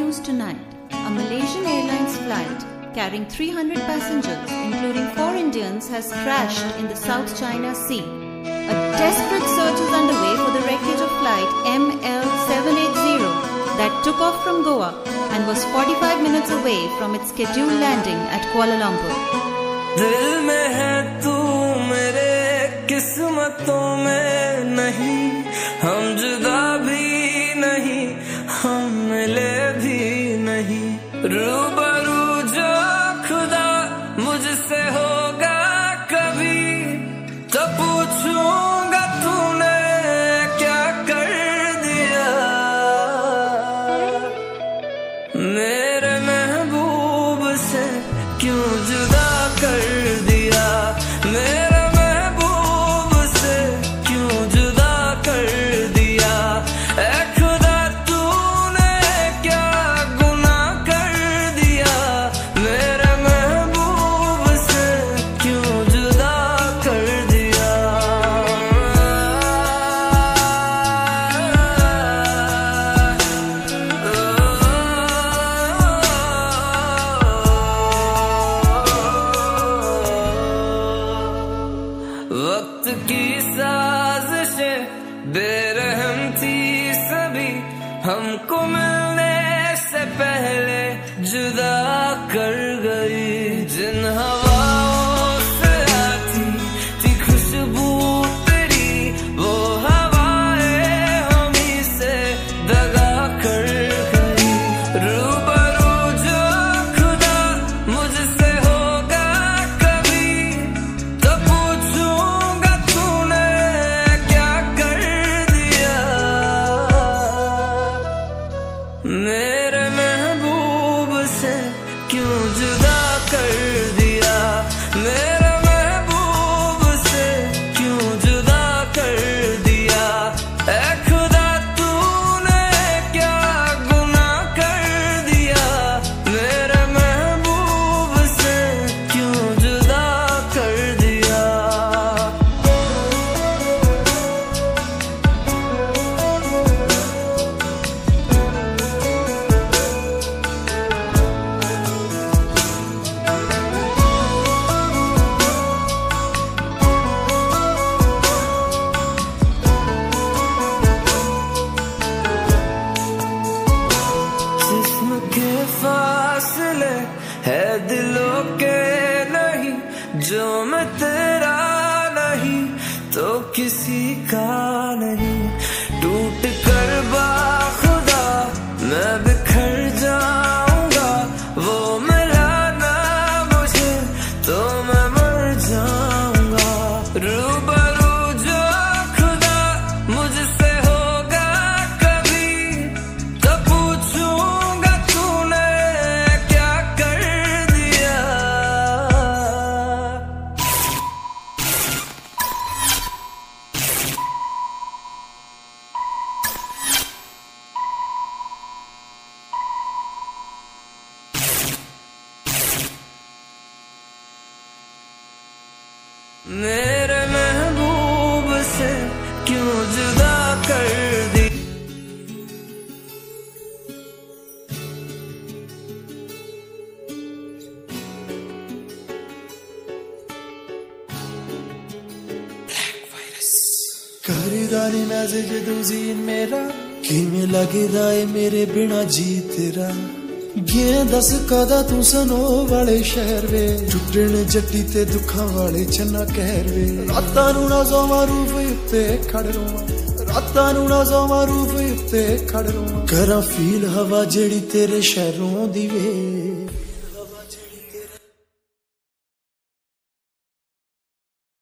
news tonight. A Malaysian Airlines flight carrying 300 passengers, including 4 Indians, has crashed in the South China Sea. A desperate search is underway for the wreckage of flight ML780 that took off from Goa and was 45 minutes away from its scheduled landing at Kuala Lumpur. दिल में है तू मेरे किस्मतों में नहीं, हम जुदा भी नहीं, हम मिले भी नहीं। रूबरू जो खुदा मुझसे होगा कभी, तो पूछूंगा तूने क्या कर दिया। मेरे महबूब से क्यों जुदा कर दिया, मेरे महबूब से क्यों जुदा कर दिया। ऐ खुदा तूने क्या गुनाह कर दिया, मेरे महबूब से क्यों जुदा कर दिया। वक्त की साजिशें बेरहम थी सभी, हमको मिलने से पहले जुदा कर गई। जिन हवाओं से आती थी खुशबू तेरी, वो हवाएं हमी से दगा कर गई। रूबरू जो खुदा मुझसे होगा कभी, तो पूछूंगा तूने क्या कर दिया। मेरे महबूब से क्यों जुदा कर दिया, मेरे महबूब से क्यों जुदा कर दिया। ऐ खुदा तूने क्या गुनाह कर दिया, मेरे महबूब से क्यों जुदा कर दिया। जिस्म के फासले है दिलों के नहीं, जो मैं तेरा नहीं तो किसी का नहीं। टूट कर बाखुदा मैं बिखर जाऊंगा, वो मिला ना मुझे तो मैं मर जाऊंगा। रूबरू जो खुदा मुझसे होगा कभी, तो पूछूंगा तूने क्या कर दिया। मेरे महबूब से क्यों जुदा कर दी। करदा नी मैसेज दूजी मेरा, किवें लगदा ए मेरे बिना जी तेरा। गे दस कदा तू सनो वाले शहर वे, टुटण जट्टी ते दुखां वाले चन्ना कहर वे। रातां नूं ना सोवां रूफ उत्ते खड़ रोवां, रातां नूं ना सोवां रूफ उत्ते खड़ रोवां। करां फील हवा जेड़ी तेरे शहरों दी वे।